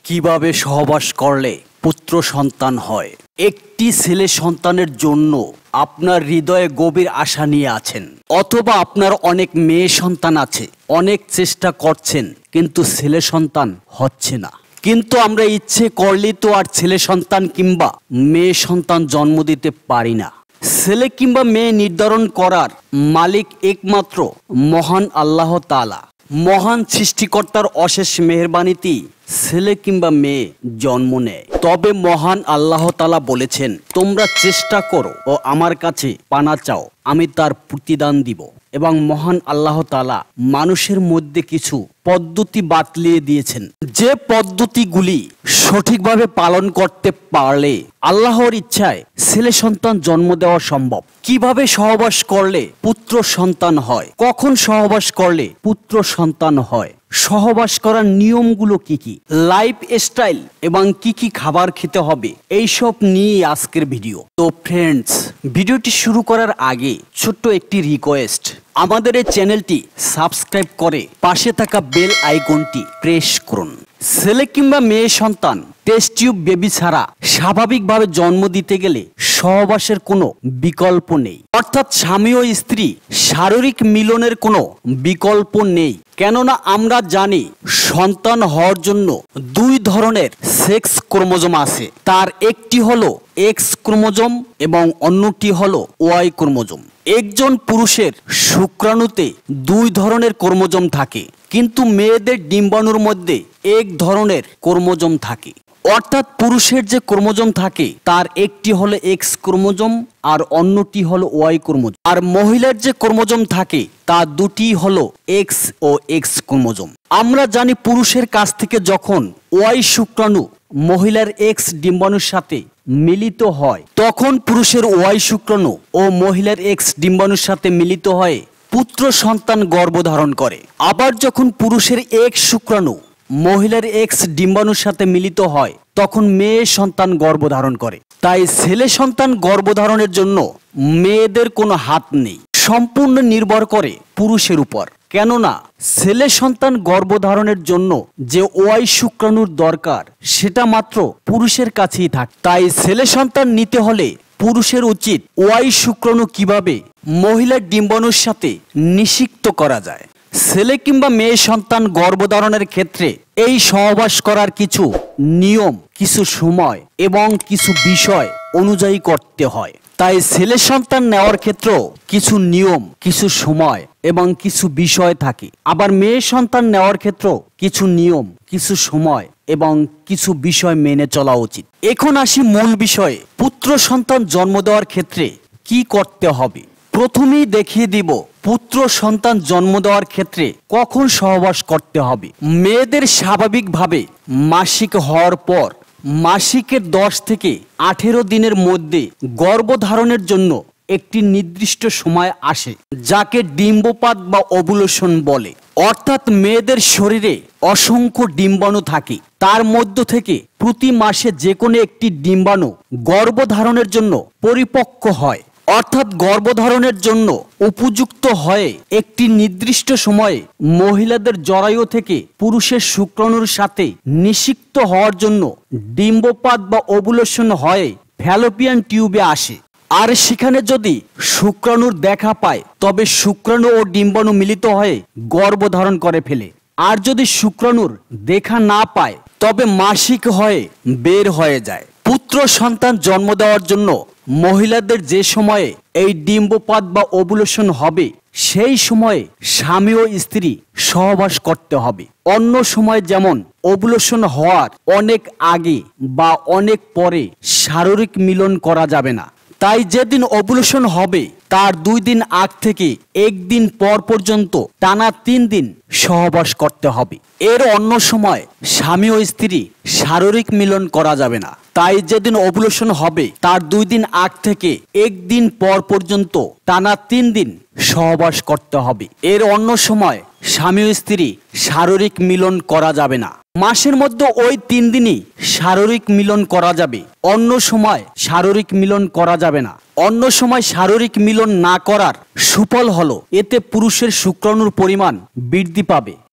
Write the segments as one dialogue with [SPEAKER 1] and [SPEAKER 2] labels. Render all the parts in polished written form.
[SPEAKER 1] কিভাবে সহবাস করলে পুত্র সন্তান হয়। একটি ছেলে সন্তানের জন্য আপনার হৃদয়ে গভীর আশা নিয়ে আছেন, অথবা আপনার অনেক মেয়ে সন্তান আছে, অনেক চেষ্টা করছেন কিন্তু ছেলে সন্তান হচ্ছে না। কিন্তু আমরা ইচ্ছে করলেই তো আর ছেলে সন্তান কিংবা মেয়ে সন্তান জন্ম দিতে পারি না। ছেলে কিংবা মেয়ে নির্ধারণ করার মালিক একমাত্র মহান আল্লাহ তাআলা। মহান সৃষ্টিকর্তার অশেষ মেহেরবানিতেই ছেলে কিংবা মেয়ে জন্ম নেয়। তবে মহান আল্লাহ তাআলা বলেছেন, তোমরা চেষ্টা করো ও আমার কাছে পানা চাও, আমি তার প্রতিদান দিব। এবং মহান আল্লাহ তাআলা মানুষের মধ্যে কিছু পদ্ধতি বাতলিয়ে দিয়েছেন, যে পদ্ধতিগুলি সঠিকভাবে পালন করতে পারলে আল্লাহর ইচ্ছায় ছেলে সন্তান জন্ম দেওয়া সম্ভব। কিভাবে সহবাস করলে পুত্র সন্তান হয়, কখন সহবাস করলে পুত্র সন্তান হয়, সহবাস করার নিয়মগুলো কি কি, লাইফ স্টাইল এবং কি কি খাবার খেতে হবে, এইসব নিয়ে আজকের ভিডিও। তো ফ্রেন্ডস, ভিডিওটি শুরু করার আগে ছোট্ট একটি রিকোয়েস্ট, আমাদের এই চ্যানেলটি সাবস্ক্রাইব করে পাশে থাকা বেল আইকনটি প্রেস করুন। ছেলে কিংবা মেয়ে সন্তান টেস্ট টিউব বেবি ছাড়া স্বাভাবিকভাবে জন্ম দিতে গেলে সহবাসের কোনো বিকল্প নেই, অর্থাৎ স্বামী ও স্ত্রী শারীরিক মিলনের কোনো বিকল্প নেই। কেননা আমরা জানি সন্তান হওয়ার জন্য দুই ধরনের সেক্স ক্রোমোজোম আছে, তার একটি হলো এক্স ক্রোমোজোম এবং অন্যটি হলো ওয়াই ক্রোমোজোম। একজন পুরুষের শুক্রাণুতে দুই ধরনের ক্রোমোজোম থাকে, কিন্তু মেয়েদের ডিম্বাণুর মধ্যে এক ধরনের ক্রোমোজোম থাকে। অর্থাৎ পুরুষের যে ক্রোমোজোম থাকে তার একটি হলো এক্স ক্রোমোজোম আর অন্যটি হলো ওয়াই ক্রোমোজোম। আর মহিলার যে ক্রোমোজোম থাকে তা দুটি হলো এক্স ও এক্স ক্রোমোজোম। আমরা জানি পুরুষের কাছ থেকে যখন ওয়াই শুক্রাণু মহিলার এক্স ডিম্বাণুর সাথে মিলিত হয়, তখন পুরুষের ওয়াই শুক্রাণু ও মহিলার এক্স ডিম্বাণুর সাথে মিলিত হয়ে পুত্র সন্তান গর্ভধারণ করে। আবার যখন পুরুষের এক্স শুক্রাণু মহিলার এক্স ডিম্বাণুর সাথে মিলিত হয়, তখন মেয়ে সন্তান গর্ভধারণ করে। তাই ছেলে সন্তান গর্ভধারণের জন্য মেয়েদের কোনো হাত নেই, সম্পূর্ণ নির্ভর করে পুরুষের উপর। কেননা ছেলে সন্তান গর্ভধারণের জন্য যে ওয়াই শুক্রাণুর দরকার সেটা মাত্র পুরুষের কাছেই থাকে। তাই ছেলে সন্তান নিতে হলে পুরুষের উচিত ওয়াই শুক্রাণু কিভাবে মহিলার ডিম্বাণুর সাথে নিষিক্ত করা যায়। ছেলে কিংবা মেয়ে সন্তান গর্ভধারণের ক্ষেত্রে এই সহবাস করার কিছু নিয়ম, কিছু সময় এবং কিছু বিষয় অনুযায়ী করতে হয়। তাই ছেলে সন্তান নেওয়ার ক্ষেত্রেও কিছু নিয়ম, কিছু সময় এবং কিছু বিষয় থাকে। আবার মেয়ে সন্তান নেওয়ার ক্ষেত্রেও কিছু নিয়ম, কিছু সময় এবং কিছু বিষয় মেনে চলা উচিত। এখন আসি মূল বিষয়ে, পুত্র সন্তান জন্ম দেওয়ার ক্ষেত্রে কি করতে হবে। প্রথমেই দেখিয়ে দিব পুত্র সন্তান জন্ম দেওয়ার ক্ষেত্রে কখন সহবাস করতে হবে। মেয়েদের স্বাভাবিকভাবে মাসিক হওয়ার পর মাসিকের 10 থেকে 18 দিনের মধ্যে গর্ভধারণের জন্য একটি নির্দিষ্ট সময় আসে, যাকে ডিম্বপাত বা ওভুলেশন বলে। অর্থাৎ মেয়েদের শরীরে অসংখ্য ডিম্বাণু থাকে, তার মধ্য থেকে প্রতি মাসে যে কোনো একটি ডিম্বাণু গর্ভধারণের জন্য পরিপক্ক হয়, অর্থাৎ গর্ভধারণের জন্য উপযুক্ত হয়ে একটি নির্দিষ্ট সময়ে মহিলাদের জরায়ু থেকে পুরুষের শুক্রাণুর সাথে নিষিক্ত হওয়ার জন্য ডিম্বপাত বা ওভুলেশন হয়ে ফ্যালোপিয়ান টিউবে আসে। আর সেখানে যদি শুক্রাণুর দেখা পায় তবে শুক্রাণু ও ডিম্বাণু মিলিত হয়ে গর্ভধারণ করে ফেলে। আর যদি শুক্রাণুর দেখা না পায় তবে মাসিক হয়ে বের হয়ে যায়। পুত্র সন্তান জন্ম দেওয়ার জন্য মহিলাদের যে সময়ে এই ডিম্বপাত বা ওভুলেশন হবে সেই সময়ে স্বামী ও স্ত্রী সহবাস করতে হবে। অন্য সময় যেমন ওভুলেশন হওয়ার অনেক আগে বা অনেক পরে শারীরিক মিলন করা যাবে না। তাই যেদিন ওভুলেশন হবে তার 2 দিন আগ থেকে 1 দিন পর পর্যন্ত টানা 3 দিন সহবাস করতে হবে। এর অন্য সময় স্বামী ও স্ত্রী শারীরিক মিলন করা যাবে না। তাই যেদিন ওভুলেশন হবে তার 2 দিন আগ থেকে 1 দিন পর পর্যন্ত টানা 3 দিন সহবাস করতে হবে। এর অন্য সময় স্বামী ও স্ত্রী শারীরিক মিলন করা যাবে না। মাসের মধ্যে ওই 3 দিনই শারীরিক মিলন করা যাবে, অন্য সময় শারীরিক মিলন করা যাবে না। অন্য সময় শারীরিক মিলন না করার সুফল হলো এতে পুরুষের শুক্রাণুর পরিমাণ বৃদ্ধি পাবে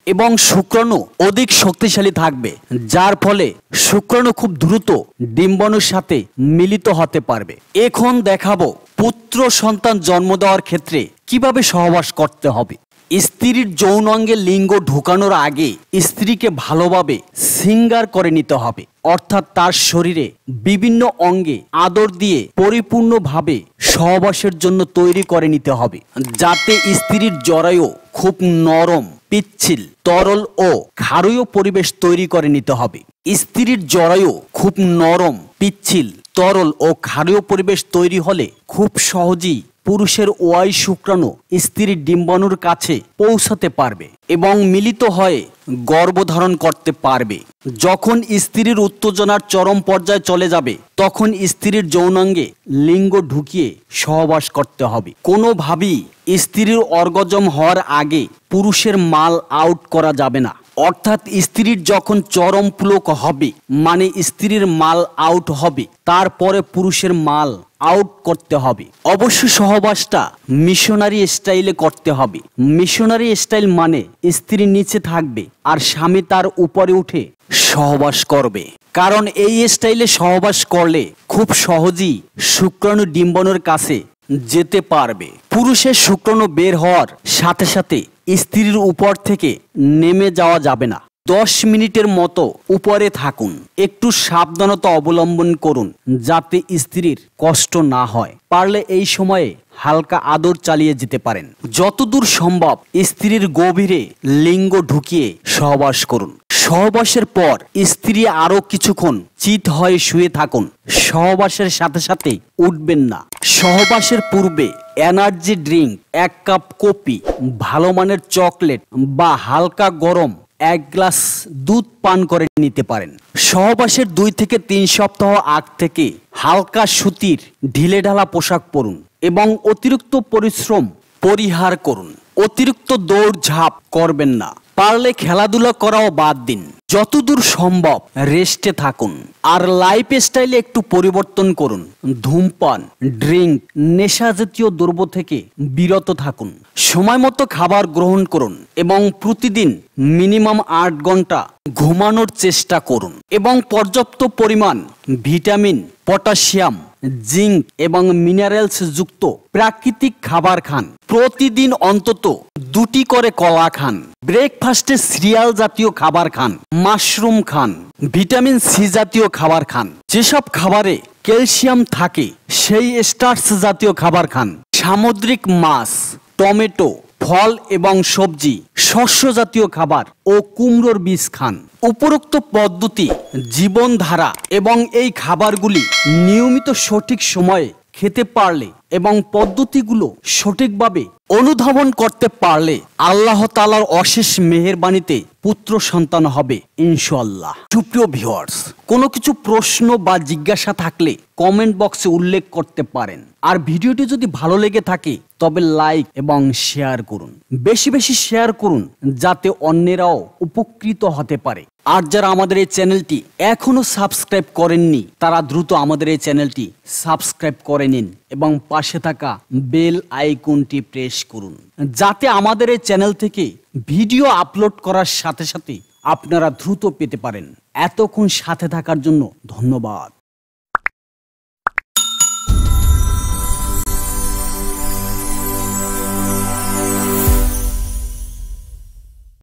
[SPEAKER 1] এবং শুক্রাণু অধিক শক্তিশালী থাকবে, যার ফলে শুক্রাণু খুব দ্রুত ডিম্বাণুর সাথে মিলিত হতে পারবে। এখন দেখাবো পুত্র সন্তান জন্ম দেওয়ার ক্ষেত্রে কিভাবে সহবাস করতে হবে। স্ত্রীর যৌনাঙ্গে লিঙ্গ ঢোকানোর আগে স্ত্রীকে ভালোভাবে সিঙ্গার করে নিতে হবে, অর্থাৎ তার শরীরে বিভিন্ন অঙ্গে আদর দিয়ে পরিপূর্ণভাবে সহবাসের জন্য তৈরি করে নিতে হবে, যাতে স্ত্রীর জরায়ু খুব নরম, পিচ্ছিল, তরল ও ক্ষারীয় পরিবেশ তৈরি করে নিতে হবে। স্ত্রীর জরায়ু খুব নরম, পিচ্ছিল, তরল ও ক্ষারীয় পরিবেশ তৈরি হলে খুব সহজেই পুরুষের ওয়াই শুক্রাণু স্ত্রীর ডিম্বাণুর কাছে পৌঁছাতে পারবে এবং মিলিত হয়ে গর্ভধারণ করতে পারবে। যখন স্ত্রীর উত্তেজনার চরম পর্যায়ে চলে যাবে, তখন স্ত্রীর যৌনাঙ্গে লিঙ্গ ঢুকিয়ে সহবাস করতে হবে। কোনোভাবেই স্ত্রীর অর্গজম হওয়ার আগে পুরুষের মাল আউট করা যাবে না, অর্থাৎ স্ত্রীর যখন চরম পুলক হবে, মানে স্ত্রীর মাল আউট হবে, তারপরে পুরুষের মাল আউট করতে হবে। অবশ্য সহবাসটা মিশনারি স্টাইলে করতে হবে। মিশনারি স্টাইল মানে স্ত্রী নিচে থাকবে আর স্বামী তার উপরে উঠে সহবাস করবে, কারণ এই স্টাইলে সহবাস করলে খুব সহজেই শুক্রাণু ডিম্বাণুর কাছে যেতে পারবে। পুরুষের শুক্রাণু বের হওয়ার সাথে সাথে স্ত্রীর উপর থেকে নেমে যাওয়া যাবে না। 10 মিনিটের মতো উপরে থাকুন। একটু সাবধানতা অবলম্বন করুন যাতে স্ত্রীর কষ্ট না হয়। পারলে এই সময়ে হালকা আদর চালিয়ে যেতে পারেন। যতদূর সম্ভব স্ত্রীর গভীরে লিঙ্গ ঢুকিয়ে সহবাস করুন। সহবাসের পর স্ত্রী আরো কিছুক্ষণ চিত হয়ে শুয়ে থাকুন। সহবাসের সাথে সাথে উঠবেন না। সহবাসের পূর্বে এনার্জি ড্রিঙ্ক, 1 কাপ কফি, ভালো মানের চকলেট বা হালকা গরম 1 গ্লাস দুধ পান করে নিতে পারেন। সহবাসের 2 থেকে 3 সপ্তাহ আগ থেকে হালকা সুতির ঢিলেঢালা পোশাক পরুন এবং অতিরিক্ত পরিশ্রম পরিহার করুন। অতিরিক্ত দৌড়ঝাঁপ করবেন না। পারলে খেলাধুলা করাও বাদ দিন। যতদূর সম্ভব রেস্টে থাকুন আর লাইফ স্টাইলে একটু পরিবর্তন করুন। ধূমপান, ড্রিঙ্ক, নেশা জাতীয় দ্রব্য থেকে বিরত থাকুন। সময় মতো খাবার গ্রহণ করুন এবং প্রতিদিন মিনিমাম 8 ঘন্টা ঘুমানোর চেষ্টা করুন এবং পর্যাপ্ত পরিমাণ ভিটামিন, পটাশিয়াম, জিঙ্ক এবং মিনারেলস যুক্ত প্রাকৃতিক খাবার খান। প্রতিদিন অন্তত 2টি করে কলা খান। ব্রেকফাস্টে সিরিয়াল জাতীয় খাবার খান, মাশরুম খান, ভিটামিন সি জাতীয় খাবার খান। যেসব খাবারে ক্যালসিয়াম থাকে সেই স্টার্চ জাতীয় খাবার খান। সামুদ্রিক মাছ, টমেটো, ফল এবং সবজি, শস্য জাতীয় খাবার ও কুমড়োর বীজ খান। উপরোক্ত পদ্ধতি, জীবনধারা এবং এই খাবারগুলি নিয়মিত সঠিক সময়ে খেতে পারলে এবং পদ্ধতিগুলো সঠিকভাবে অনুধাবন করতে পারলে আল্লাহ তাআলার অশেষ মেহেরবানিতে পুত্র সন্তান হবে ইনশাআল্লাহ। সুপ্রিয় ভিউয়ার্স, কোনো কিছু প্রশ্ন বা জিজ্ঞাসা থাকলে কমেন্ট বক্সে উল্লেখ করতে পারেন। আর ভিডিওটি যদি ভালো লেগে থাকে তবে লাইক এবং শেয়ার করুন। বেশি বেশি শেয়ার করুন যাতে অন্যেরাও উপকৃত হতে পারে। আর যারা আমাদের এই চ্যানেলটি এখনো সাবস্ক্রাইব করেননি তারা দ্রুত আমাদের এই চ্যানেলটি সাবস্ক্রাইব করে নিন এবং পাশে থাকা বেল আইকনটি প্রেস করুন, যাতে আমাদের এই চ্যানেল থেকে ভিডিও আপলোড করার সাথে সাথে আপনারা দ্রুত পেতে পারেন। এতক্ষণ সাথে থাকার জন্য ধন্যবাদ।